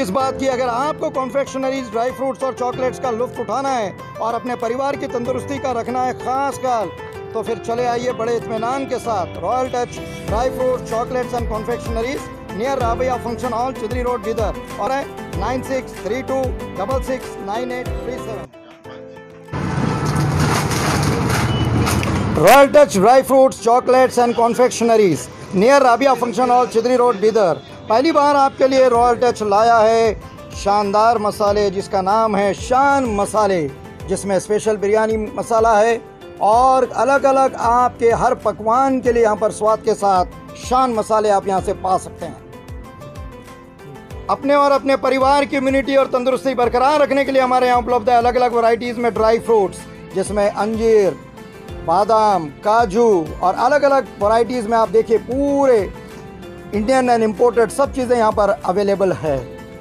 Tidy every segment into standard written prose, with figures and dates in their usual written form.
किस बात की, अगर आपको कॉन्फेक्शनरीज ड्राई फ्रूट्स और चॉकलेट्स का लुत्फ उठाना है और अपने परिवार की तंदुरुस्ती का रखना है खास ख्याल, तो फिर चले आइए बड़े इत्मीनान के साथ Royal Touch dry fruit chocolates and confectioneries near Rabia function hall, Chidri road, Bidar, और है 9632669837। Royal Touch dry fruits chocolates and confectioneries near Rabia function hall, Chidri road, Bidar. पहली बार आपके लिए रॉयल टच लाया है शानदार मसाले जिसका नाम है शान मसाले, जिसमें स्पेशल बिरयानी मसाला है और अलग अलग आपके हर पकवान के लिए यहाँ पर स्वाद के साथ शान मसाले आप यहाँ से पा सकते हैं। अपने और अपने परिवार की इम्यूनिटी और तंदुरुस्ती बरकरार रखने के लिए हमारे यहाँ उपलब्ध है अलग अलग वैरायटीज़ में ड्राई फ्रूट्स, जिसमें अंजीर, बादाम, काजू और अलग अलग वैरायटीज़ में आप देखिए पूरे इंडियन एंड इम्पोर्टेड सब चीज़ें यहाँ पर अवेलेबल है।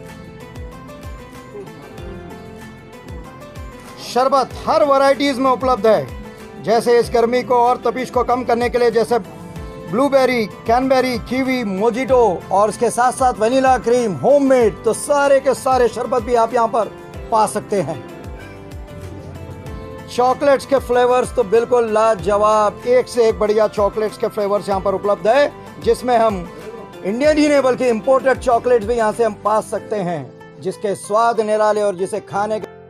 शरबत हर वैरायटीज़ में उपलब्ध है, जैसे इस गर्मी को और तपिश को कम करने के लिए, जैसे ब्लूबेरी, कैनबेरी, कीवी, मोजिटो और इसके साथ साथ वनीला क्रीम होममेड, तो सारे के सारे शरबत भी आप यहाँ पर पा सकते हैं। चॉकलेट्स के फ्लेवर्स तो बिल्कुल लाजवाब, एक से एक बढ़िया चॉकलेट्स के फ्लेवर्स यहाँ पर उपलब्ध है, जिसमें हम इंडियन ही नहीं बल्कि इम्पोर्टेड चॉकलेट्स भी यहाँ से हम पा सकते हैं, जिसके स्वाद निराले और जिसे खाने के